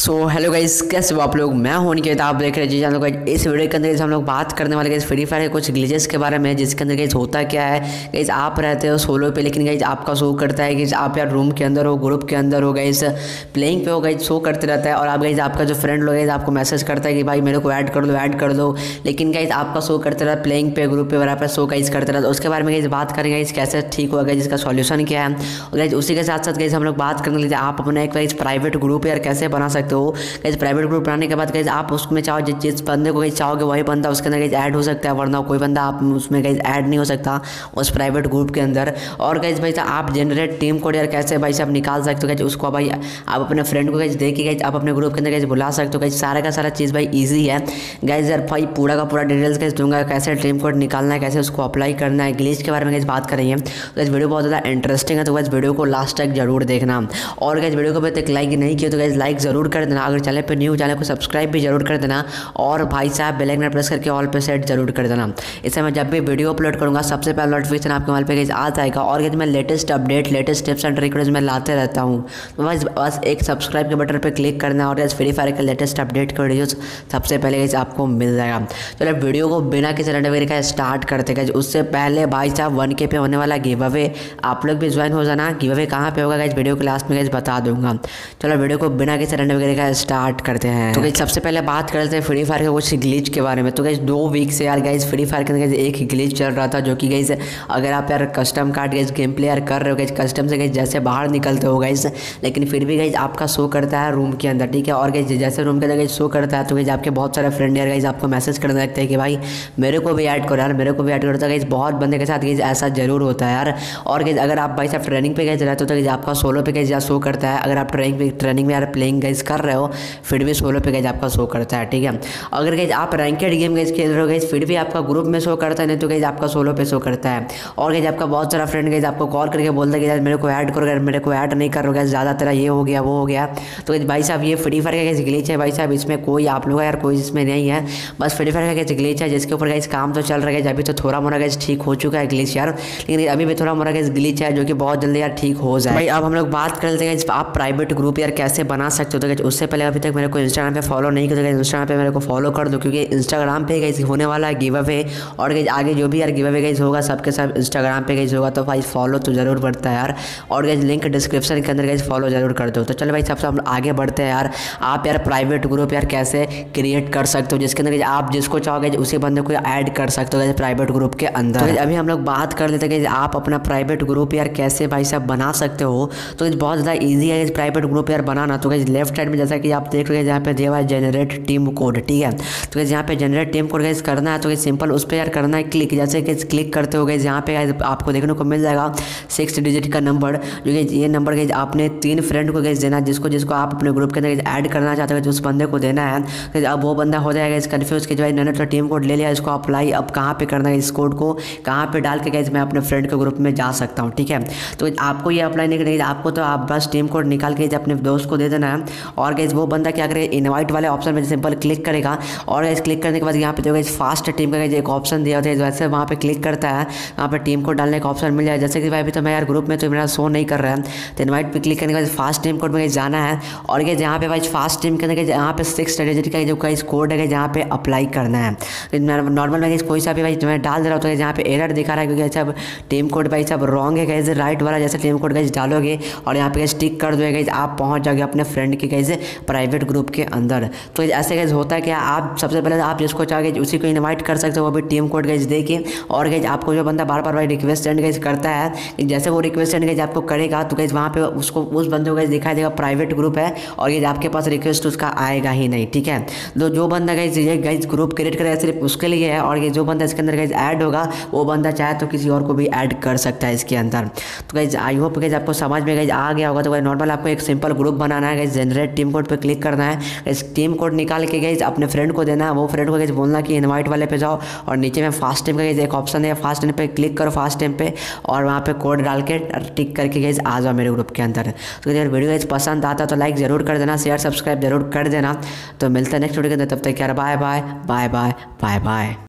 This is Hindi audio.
सो हेलो गाइस, कैसे हो आप लोग। मैं हूं निकेत, आप देख रहे हैं जी चैनल। गाइस इस वीडियो के अंदर हम लोग बात करने वाले गाइस फ्री फायर के कुछ ग्लिचेस के बारे में, जिसके अंदर गाइस होता क्या है। गाइस आप रहते हो सोलो पे, लेकिन गाइस आपका शो करता है कि आप यार रूम के अंदर हो, ग्रुप के अंदर हो, गाइस प्लेइंग पे हो, गाइस शो करते रहता है। और आप गाइस आपका जो फ्रेंड लोग गाइस आपको मैसेज करता है कि भाई मेरे को ऐड कर दो, लेकिन गाइस आपका शो करते रहता है प्लेइंग पे, ग्रुप पे वगैरह पे शो गाइस करते रहता है। उसके बारे में गाइस बात करेंगे गाइस कैसे ठीक होगा, जिसका सॉल्यूशन क्या है। और गाइस उसी के साथ साथ गाइस हम लोग बात करने लगे आप अपना एक गाइस प्राइवेट ग्रुप यार कैसे बना सकते हो। गाइस प्राइवेट ग्रुप बनाने के बाद गाइस आप उसमें चाहो जिस बंदे को गाइस चाहोगे वही बंदा उसके अंदर गाइस ऐड हो सकता है, वरना कोई बंदा आप उसमें गाइस ऐड नहीं हो सकता उस प्राइवेट ग्रुप के अंदर। और गाइस भाई आप जनरेट टीम कोड यार कैसे भाई आप निकाल सकते हो गाइस उसको भाई आप अपने फ्रेंड को गाइस दे के गाइस आप अपने ग्रुप के अंदर गाइस बुला सकते हो। गाइस सारा का सारा चीज़ भाई ईजी है गाइस यार। भाई पूरा का पूरा डिटेल्स गाइस दूंगा, कैसे टीम कोड निकालना है, कैसे उसको अप्लाई करना है, ग्लिच के बारे में गाइस बात करेंगे। तो इस वीडियो बहुत ज़्यादा इंटरेस्टिंग है, तो गाइस वीडियो को लास्ट तक जरूर देखना। और गाइस वीडियो को अभी तक लाइक नहीं किया तो गाइस लाइक जरूर कर देना। अगर चैनल पर न्यू चैनल को सब्सक्राइब भी जरूर कर देना। और भाई साहब बेल आइकन प्रेस करके ऑल पे सेट जरूर कर देना। इससे मैं जब भी वीडियो अपलोड करूंगा सबसे पहले नोटिफिकेशन आपके मोबाइल पे गाइस आ जाएगा। और गाइस मैं latest update, latest tips and tricks मैं लाते रहता हूँ। तो बस एक सब्सक्राइब के बटन पे क्लिक करना और गाइस फ्री फायर के लेटेस्ट अपडेट के वीडियोस सबसे पहले गाइस आपको मिल जाएगा। चलो वीडियो को बिना किसी रंडे का स्टार्ट करते गाइस। उससे पहले भाई साहब 1K पे होने वाला गिव अवे, आप लोग भी ज्वाइन हो जाना। गिव अवे कहाँ पे होगा गाइस वीडियो के लास्ट में गाइस बता दूंगा। चलो वीडियो को बिना किसी रंडे वगैरह का स्टार्ट करते हैं। तो गाइस सबसे पहले बात करते हैं फ्री फायर के कुछ ग्लिच के बारे में। तो गाइस 2 वीक से यार गाइस फ्री फायर के अंदर एक ग्लिच चल रहा था, जो कि गाइस अगर आप यार custom card guys game play यार कर रहे हो गाइस, कस्टम से गाइस जैसे बाहर निकलते हो गाइस, लेकिन फिर भी गाइस आपका शो करता है रूम के अंदर, ठीक है। और गाइस जैसे रूम के अंदर गाइस शो करता है तो गाइस आपके बहुत सारे फ्रेंड यार गाइस आपको मैसेज करने लगते हैं कि भाई मेरे को भी ऐड करो यार, मेरे को भी ऐड करो। तो गाइस बहुत बंदे के साथ गाइस ऐसा जरूर होता है यार। और गाइस अगर आप भाई साहब ट्रेनिंग पे गाइस रहते हो तो गाइस आपका सोलो पे गाइस शो करता है। अगर आप ट्रेनिंग में यार प्लेइंग गाइस कर रहे हो फिर भी सोलो पे गाइस आपका शो करता है, ठीक है। अगर गाइस आप रैंकेड गेम गाइस खेल रहे हो गाइस फिर भी आपका ग्रुप में शो करता है, नहीं तो गाइस आपका सोलो पे शो करता है। और गाइस आपका बहुत सारा फ्रेंड गाइस आपको कॉल करके बोलता है कि यार मेरे को ऐड करो, मेरे को ऐड नहीं कर रहे हो गाइस, ज़्यादा तेरा ये हो गया वो हो गया। तो गाइस भाई साहब ये फ्री फायर का गाइस ग्लिच है भाई साहब, इसमें कोई आप लोग यार कोई इसमें नहीं है, बस फ्री फायर का गाइस ग्लिच है जिसके ऊपर गाइस काम तो चल रहा है। अभी तो थोड़ा मोड़ा गाइस ठीक हो चुका है ग्लिच यार, लेकिन अभी भी थोड़ा मोड़ा गाइस ग्लिच है जो कि बहुत जल्दी यार ठीक हो जाए। भाई अब हम लोग बात कर लेते हैं आप प्राइवेट ग्रुप यार कैसे बना सकते हो। तो गाइस उससे पहले अभी तक मेरे को इंस्टाग्राम पे फॉलो नहीं किया तो इंस्टाग्राम पे मेरे को फॉलो कर दो, क्योंकि इंस्टाग्राम पे गाइस होने वाला है गिव अवे। और गाइस आगे जो भी यार गिव अवे गाइस होगा सबके सब इंस्टाग्राम पे गाइस होगा, तो भाई फॉलो तो जरूर पड़ता है यार। और गाइस लिंक डिस्क्रिप्शन के अंदर गाइस फॉलो जरूर कर दो। तो चलो भाई सबसे हम आगे बढ़ते हैं यार। आप यार प्राइवेट ग्रुप यार कैसे क्रिएट कर सकते हो, जिसके अंदर आप जिसको चाहोगे उसी बंदे को ऐड कर सकते हो प्राइवेट ग्रुप के अंदर। तो अभी हम लोग बात कर लेते हैं कि आप अपना प्राइवेट ग्रुप यार कैसे भाई साहब बना सकते हो। तो बहुत ज़्यादा ईजी है प्राइवेट ग्रुप यार बनाना। तो गाइस लेफ्ट साइड में जैसा कि आप देख रहे हैं यहाँ पे दिया हुआ है जनरेट टीम कोड, ठीक है। तो गाइस यहाँ पे जनरेट टीम कोड गाइस करना है, तो गाइस सिंपल उस पर यार करना है क्लिक। जैसे कि क्लिक करते हो गाइस यहाँ पे गाइस आपको देखने को मिल जाएगा 6 डिजिट का नंबर, जो कि ये नंबर गाइस आपने 3 फ्रेंड को गाइस देना है, जिसको जिसको आप अपने ग्रुप के अंदर ऐड करना चाहते हो उस बंदे को देना है। तो अब वो बंदा हो जाएगा इस कन्फ्यूज कि जो है मैंने तो टीम कोड ले लिया, इसको अप्लाई अब कहाँ पे करना है, इस कोड को कहाँ पे डाल के गाइस मैं अपने फ्रेंड के ग्रुप में जा सकता हूँ, ठीक है। तो आपको ये अप्लाई नहीं करना, आपको तो आप बस टीम कोड निकाल के अपने दोस्त को दे देना है। और गाइस वो बंदा क्या करेगा, इनवाइट वाले ऑप्शन में सिंपल क्लिक करेगा। और गाइस क्लिक करने के बाद यहाँ पे जो गाइस फास्ट टीम का गाइस एक ऑप्शन दिया होता है, वैसे वहाँ पे क्लिक करता है, वहाँ पे टीम कोड डालने का ऑप्शन मिल जाए। जैसे कि भाई अभी तो मैं यार ग्रुप में तो मेरा शो नहीं कर रहा है, तो इनवाइट पे क्लिक करने के बाद फास्ट टीम कोड में जाना है। और गाइस यहाँ पे भाई फास्ट टीम के अंदर यहाँ पे 6 डिजिट का जो गाइस कोड है जहाँ पे अप्लाई करना है। नॉर्मल में कोई सा भी भाई मैं डाल दे रहा हूँ तो यहाँ पे एरर दिखा रहा है, क्योंकि सब टीम कोड भाई सब रॉन्ग है गाइस। राइट वाला जैसे टीम कोड गाइस डालोगे और यहाँ पे गाइस टिक कर दोगे गाइस आप पहुँच जाओगे अपने फ्रेंड के गाइस प्राइवेट ग्रुप के अंदर। तो ऐसे गाइस होता है कि आप सबसे पहले आप जिसको चाहोगे उसी को इनवाइट कर सकते हो, वो भी टीम कोड गाइस दे के। और गाइस आपको जो बंदा बार बार भाई रिक्वेस्ट सेंड गाइस करता है, जैसे वो रिक्वेस्ट सेंड गाइस आपको करेगा तो गाइस वहाँ पे उसको उस बंदे को गाइस दिखाई देगा प्राइवेट ग्रुप है, और ये आपके पास रिक्वेस्ट उसका आएगा ही नहीं, ठीक है। तो जो बंदा गाइस ये गाइस ग्रुप क्रिएट करेगा सिर्फ उसके लिए है, और ये जो बंदा इसके अंदर गाइस ऐड होगा वो बंदा चाहे तो किसी और को भी ऐड कर सकता है इसके अंदर। तो गाइस आई होप गाइस आपको समझ में गाइस आ गया होगा। तो गाइस नॉर्मल आपको एक सिंपल ग्रुप बनाना है गाइस, जनरेट टीम कोड पे क्लिक करना है, इस टीम कोड निकाल के गाइस अपने फ्रेंड को देना है। वो फ्रेंड को गाइस बोलना कि इनवाइट वाले पे जाओ, और नीचे में फास्ट टीम का गाइस एक ऑप्शन है, फास्ट टीम पे क्लिक करो फास्ट टीम पे, और वहाँ पे कोड डाल के टिक करके गाइस आ जाओ मेरे ग्रुप के अंदर। तो अगर वीडियो गाइस पसंद आता तो लाइक जरूर कर देना, शेयर सब्सक्राइब जरूर कर देना। तो मिलता है नेक्स्ट वीडियो के अंदर, तब तक यार bye bye bye bye bye bye.